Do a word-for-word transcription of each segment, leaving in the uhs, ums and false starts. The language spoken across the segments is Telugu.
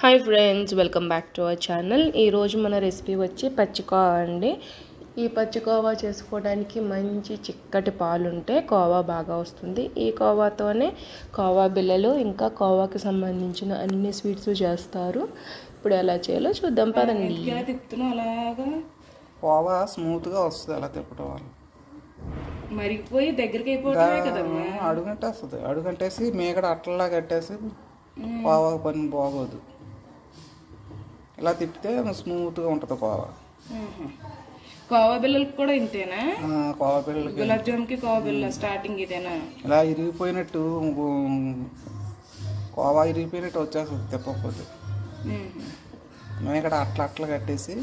Hi friends, welcome back to our channel. ఈరోజు మన రెసిపీ వచ్చి పచ్చికోవా అండి. ఈ పచ్చికోవా చేసుకోవడానికి మంచి చిక్కటి పాలు ఉంటే కోవా బాగా వస్తుంది. ఈ కోవాతోనే కోవా బిళ్ళలు ఇంకా కోవాకి సంబంధించిన అన్ని స్వీట్స్ చేస్తారు. ఇప్పుడు ఎలా చేయాలో చూద్దాం పదండి. అలాగా కోవా స్మూత్గా వస్తుంది అలా తిప్పడం వల్ల. మరిగిపోయి దగ్గరికి అయిపోవడమే కదమ్మా. అడుగంటేస్తుంది. అడుగంటేసి మేకడ అట్లలా కట్టేసి కోవా పని బాగోదు. ఇలా తిప్పితే స్మూత్గా ఉంటుంది కోవా. కోవా బిళ్ళలకు కూడా ఇంతేనా? కోవా బిళ్ళకి గులాబ్ జామ్కి కోవా బిళ్ళ స్టార్టింగ్ ఇదేనా? ఇలా ఇరిగిపోయినట్టు కోవా ఇరిగిపోయినట్టు వచ్చేస్తుంది తిప్పకపోతే. మేకడ అట్లా అట్లా కట్టేసి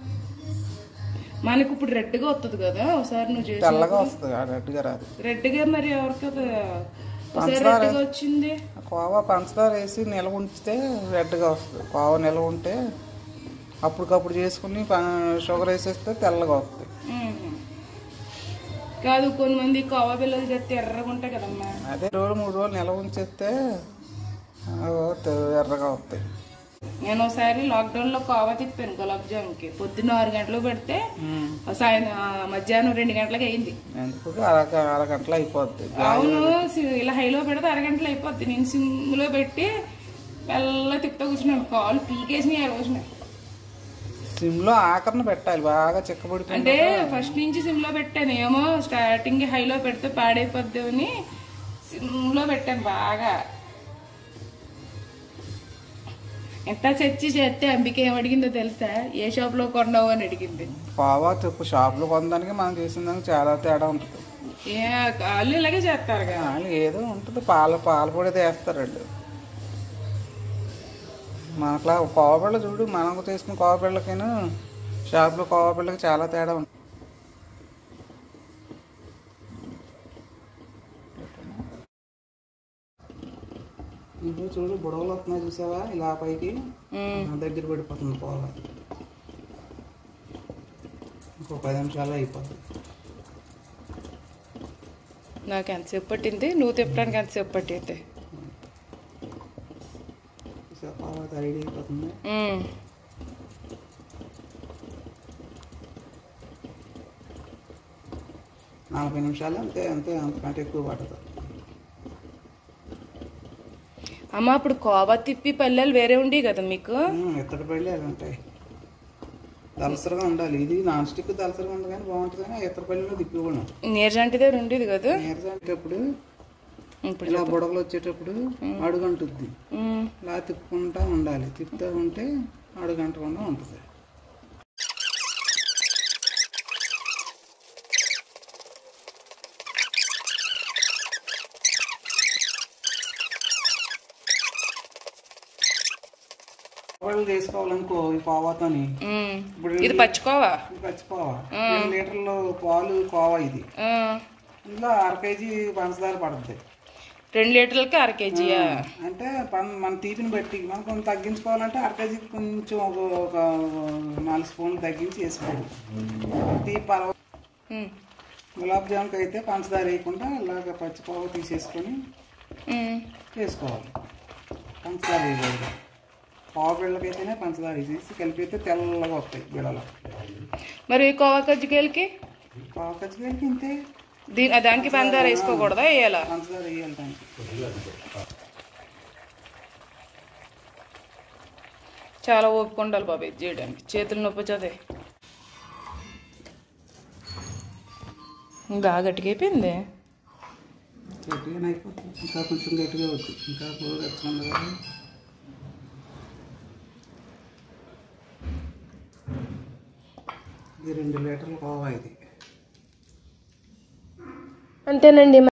మనకి ఇప్పుడు రెడ్గా వస్తుంది కదా. ఒకసారి నువ్వు చేసి తెల్లగా వస్తుంది, రెడ్గా రాదు. రెడ్గా మరి ఎవరికి పంచదార వచ్చింది? కోవా పంచదార వేసి నిల్వ ఉంచితే రెడ్గా వస్తుంది. కోవా నిల్వ ఉంటే అప్పటికప్పుడు చేసుకుని షుగర్ వేసేస్తే తెల్లగా వస్తుంది. కాదు, కొంతమంది కోవా బిళ్ళలు చేస్తే ఎర్రగా ఉంటాయి కదమ్మా. అదే రోజు మూడు రోజులు నిల్వ ఉంచేస్తే ఎర్రగా వస్తాయి. నేను ఒకసారి లాక్డౌన్ లో కోవా తిప్పాను గులాబ్ జామ్కి. పొద్దున్న ఆరు గంటలకు పెడితే సాయంత్రం మధ్యాహ్నం రెండు గంటలకు అయింది. అర అరగంటలో అయిపోద్ది. అవును, ఇలా హైలో పెడితే అరగంటలో అయిపోద్ది. నేను సిమ్ లో పెట్టి మెల్ల తిప్పుతా కూర్చున్నాను. కాలు పీకేసి ఆ రోజున సిమ్ లో ఆకరణ పెట్టాలి, బాగా చిక్కబడి. అంటే ఫస్ట్ నుంచి సిమ్ లో పెట్టాను. ఏమో స్టార్టింగ్ హైలో పెడితే పాడైపోద్ది అని సిమ్ లో పెట్టాను బాగా. ఎంత చచ్చి చేస్తే అంబిక ఏం అడిగిందో తెలుసా? ఏ షాప్ లో కొన్నావు అని అడిగింది. కోవా చెప్పు, షాప్ లో కొనడానికి మనం చేసిన దానికి చాలా తేడా ఉంటుంది. ఏ వాళ్ళు ఇలాగే చేస్తారు కదా. ఏదో ఉంటుంది, పాల పాల పొడి వేస్తారు వాళ్ళు. మనకులా కోవా బిళ్ళ చూడు, మనం చేసుకున్న కోవా బిళ్ళకైనా షాప్ లో కోవా బిళ్ళకి చాలా తేడా ఉంటుంది. ఇప్పుడు చూడు, బుడవలు వస్తున్నాయి చూసావా, ఇలా పైకి దగ్గర పడిపోతుంది కోవా. ఇంకో పది నిమిషాలు అయిపోతుంది. నాకు ఎంతసేపు పట్టింది? నువ్వు తిప్పడానికి ఎంతసేపు పట్టింది? కోవా రెడీ అయిపోతుంది. నలభై నిమిషాలు అంతే, అంతే, అంతకంటే ఎక్కువ పడుతుంది. అమ్మ, అప్పుడు కోవా తిప్పి పల్లెలు వేరే ఉండి కదా మీకు? ఇత్తడి పల్లెలు ఉంటాయి, దలసరిగా ఉండాలి. ఇది నాన్ స్టిక్ దలసరిగా ఉంది కానీ బాగుంటుంది. కానీ ఇత్తడి పల్లెలో తిప్పుకోవడం నీరజంటిదే ఉండేది కదా. నీరజంటేటప్పుడు ఇలా బుడగలు వచ్చేటప్పుడు అడుగంటుద్ది. ఇలా తిప్పుకుంటా ఉండాలి, తిప్పుతూ ఉంటే అడుగంటకుండా ఉంటుంది. కోవాలు చేసుకోవాలనుకో ఈ కోవాతోని. ఇది పచ్చికోవా. పచ్చికోవా రెండు లీటర్లు పాలు కోవా. ఇది ఇందులో అర కేజీ పంచదార పడుతుంది. రెండు లీటర్లకి అర కేజీయా? అంటే మన తీపిని బట్టి మనం కొంచెం తగ్గించుకోవాలంటే అర కేజీకి కొంచెం ఒక నాలుగు స్పూన్లు తగ్గించి వేసుకోవాలి. తీపి పర్వ గులాబ్ జామ్కి అయితే పంచదార వేయకుండా ఇలాగ పచ్చికోవా తీసేసుకొని వేసుకోవాలి. పంచదార వేయకూడదు. కోవా బిళ్ళకైతేనే పంచదార వేసేసి కలిపితే తెల్లగా వస్తాయి బిళ్ళలు. మరి కోవా కజ్జికాయలకి? కోవా కజ్జికాయలకి ఇంతే. దీని దానికి పంచదార వేసుకోకూడదా? వేయాలా? పంచదార వేయాలి దానికి. చాలా ఓపిక ఉండాలి బాబు ఇది చేయడానికి. చేతులు నొప్పి చదే బాగా గట్టిగా అయిపోయింది. గట్టిగా అయిపోతుంది. ఇంకా కొంచెం గట్టిగా అవుతుంది. ఇంకా కూడా గట్టిగా కదా. ఇది రెండు లీటర్లు కోవా ఇది. అంతేనండి.